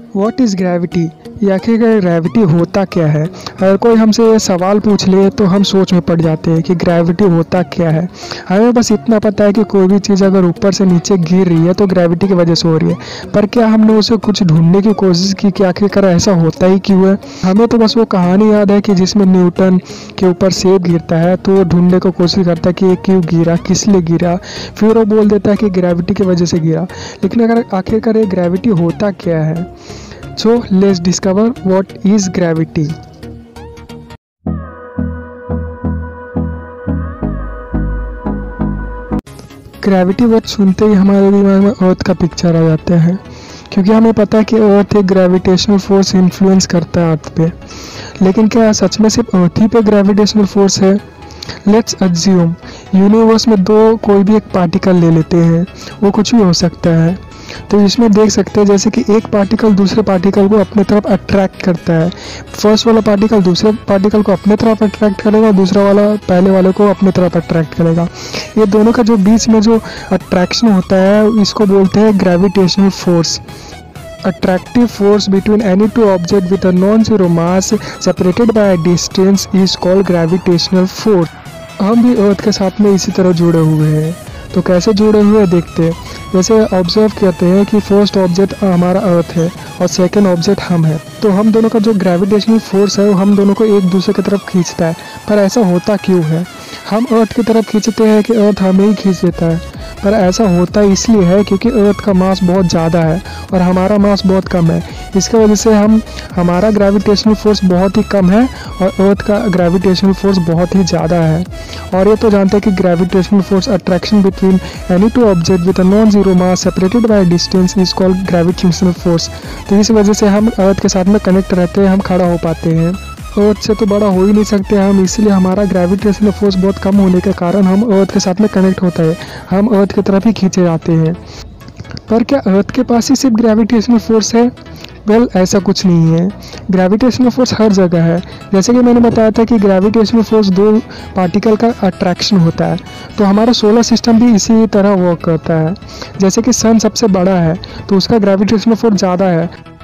What is gravity, या आखिरकार gravity होता क्या है। अगर कोई हमसे ये सवाल पूछ ले तो हम सोच में पड़ जाते हैं कि ग्रेविटी होता क्या है। हमें बस इतना पता है कि कोई भी चीज़ अगर ऊपर से नीचे गिर रही है तो ग्रेविटी की वजह से हो रही है, पर क्या हमने उसे कुछ ढूंढने की कोशिश की कि आखिरकार ऐसा होता ही क्यों है। हमें तो बस वो कहानी याद है कि जिसमें न्यूटन के ऊपर सेब गिरता है तो वो ढूंढने की कोशिश करता है कि ये क्यों गिरा, किस लिए गिरा, फिर वो बोल देता है कि ग्रेविटी की वजह से गिरा। लेकिन अगर आखिरकार ये ग्रेविटी होता क्या है, so let's discover what is gravity. Gravity word सुनते ही हमारे दिमाग में अर्थ का पिक्चर आ जाता है, क्योंकि हमें पता है कि अर्थ एक ग्रेविटेशनल फोर्स इन्फ्लुएंस करता है अर्थ पे। लेकिन क्या सच में सिर्फ अर्थ ही पे ग्रेविटेशनल फोर्स है। लेट्स अज्यूम यूनिवर्स में कोई भी एक पार्टिकल ले लेते हैं, वो कुछ भी हो सकता है। तो इसमें देख सकते हैं जैसे कि एक पार्टिकल दूसरे पार्टिकल को अपने तरफ अट्रैक्ट करता है। फर्स्ट वाला पार्टिकल दूसरे पार्टिकल को अपने तरफ अट्रैक्ट करेगा, दूसरा वाला पहले वाले को अपने तरफ अट्रैक्ट करेगा। ये दोनों का जो बीच में जो अट्रैक्शन होता है इसको बोलते हैं gravitational force. Attractive force between any two objects with a non-zero mass separated by a distance is called gravitational force. हम भी अर्थ के साथ में इसी तरह जुड़े हुए हैं। तो कैसे जुड़े हुए देखते हैं। जैसे ऑब्जर्व करते हैं कि फर्स्ट ऑब्जेक्ट हमारा अर्थ है और सेकंड ऑब्जेक्ट हम है, तो हम दोनों का जो ग्रेविटेशनल फोर्स है वो हम दोनों को एक दूसरे की तरफ खींचता है। पर ऐसा होता क्यों है। हम अर्थ की तरफ खींचते हैं कि अर्थ हमें ही खींच देता है, पर ऐसा होता इसलिए है क्योंकि अर्थ का मास बहुत ज़्यादा है और हमारा मास बहुत कम है। इसकी वजह से हमारा ग्रेविटेशनल फोर्स बहुत ही कम है और अर्थ का ग्रेविटेशनल फोर्स बहुत ही ज़्यादा है। और ये तो जानते हैं कि gravitational force attraction between any two object with a non zero mass separated by distance is called gravitational force. तो इस वजह से हम अर्थ के साथ में कनेक्ट रहते हैं, हम खड़ा हो पाते हैं। अर्थ से तो बड़ा हो ही नहीं सकते हम, इसलिए हमारा ग्रेविटेशनल फोर्स बहुत कम होने के कारण हम अर्थ के साथ में कनेक्ट होता है, हम अर्थ की तरफ ही खींचे जाते हैं। पर क्या अर्थ के पास ही सिर्फ ग्रेविटेशनल फोर्स है। वेल ऐसा कुछ नहीं है। ग्रेविटेशनल फोर्स हर जगह है। जैसे कि मैंने बताया था कि ग्रेविटेशनल फोर्स दो पार्टिकल का अट्रैक्शन होता है, तो हमारा सोलर सिस्टम भी इसी तरह वर्क करता है। जैसे कि सन सबसे बड़ा है तो उसका ग्रेविटेशनल फोर्स ज़्यादा है,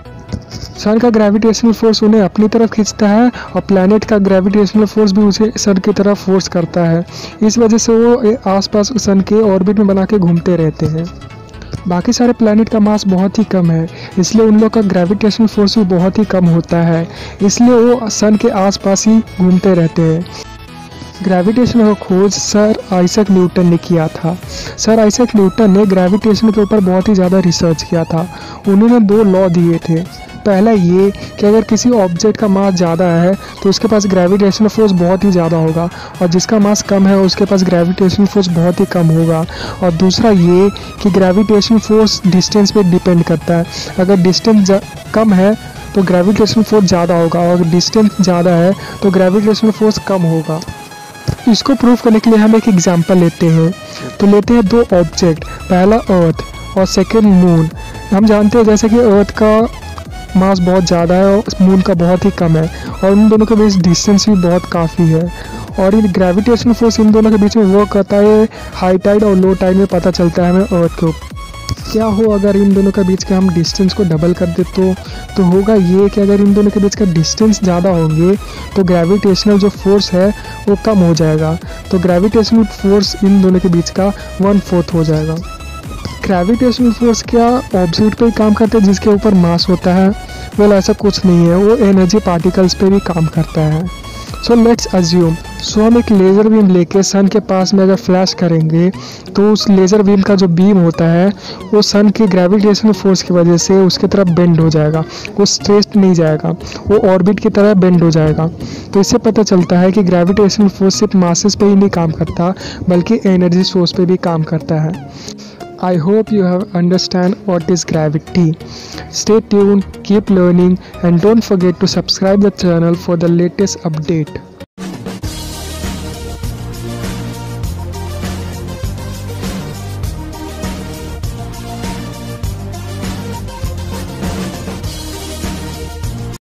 सन का ग्रेविटेशनल फोर्स उन्हें अपनी तरफ खींचता है और प्लैनेट का ग्रेविटेशनल फोर्स भी उसे सन की तरफ फोर्स करता है। इस वजह से वो आसपास सन के ऑर्बिट में बना के घूमते रहते हैं। बाकी सारे प्लैनेट का मास बहुत ही कम है, इसलिए उन लोग का ग्रेविटेशनल फोर्स भी बहुत ही कम होता है, इसलिए वो सन के आसपास ही घूमते रहते हैं। ग्रेविटेशन का खोज सर आइजैक न्यूटन ने किया था। सर आइजैक न्यूटन ने ग्रेविटेशन के ऊपर बहुत ही ज़्यादा रिसर्च किया था। उन्होंने दो लॉ दिए थे। पहला ये कि अगर किसी ऑब्जेक्ट का मास ज़्यादा है तो उसके पास ग्रेविटेशनल फोर्स बहुत ही ज़्यादा होगा, और जिसका मास कम है उसके पास ग्रेविटेशनल फोर्स बहुत ही कम होगा। और दूसरा ये कि ग्रेविटेशनल फोर्स डिस्टेंस पे डिपेंड करता है। अगर डिस्टेंस कम है तो ग्रेविटेशनल फोर्स ज़्यादा होगा, और अगर डिस्टेंस ज़्यादा है तो ग्रेविटेशनल फोर्स कम होगा। इसको प्रूव करने के लिए हम एक एग्जांपल लेते हैं। तो लेते हैं दो ऑब्जेक्ट, पहला अर्थ और सेकंड मून। हम जानते हैं जैसे कि अर्थ का मास बहुत ज़्यादा है और मून का बहुत ही कम है, और उन दोनों के बीच डिस्टेंस भी बहुत काफ़ी है। और ये ग्रेविटेशनल फोर्स इन दोनों के बीच में वर्क करता है। हाई टाइड और लो टाइड में पता चलता है हमें अर्थ के ऊपर। क्या हो अगर इन दोनों के बीच के हम डिस्टेंस को डबल कर दे तो होगा ये कि अगर इन दोनों के बीच का डिस्टेंस ज़्यादा होंगे तो ग्रेविटेशनल जो फोर्स है वो कम हो जाएगा। तो ग्रेविटेशनल फोर्स इन दोनों के बीच का 1/4 हो जाएगा। ग्रेविटेशनल फोर्स क्या ऑब्जेक्ट पे ही काम करता है जिसके ऊपर मास होता है। वेल ऐसा कुछ नहीं है, वो एनर्जी पार्टिकल्स पे भी काम करता है। सो लेट्स अज्यूम, हम एक लेज़र बीम लेके सन के पास में अगर फ्लैश करेंगे तो उस लेज़र बीम का जो बीम होता है वो सन के ग्रेविटेशनल फोर्स की वजह से उसकी तरफ बेंड हो जाएगा, वो स्ट्रेट नहीं जाएगा, वो ऑर्बिट की तरह बेंड हो जाएगा। तो इससे पता चलता है कि ग्रेविटेशनल फोर्स सिर्फ मासेस पे ही नहीं काम करता बल्कि एनर्जी सोर्स पे भी काम करता है। I hope you have understand what is gravity. Stay tuned, keep learning, and don't forget to subscribe the channel for the latest update.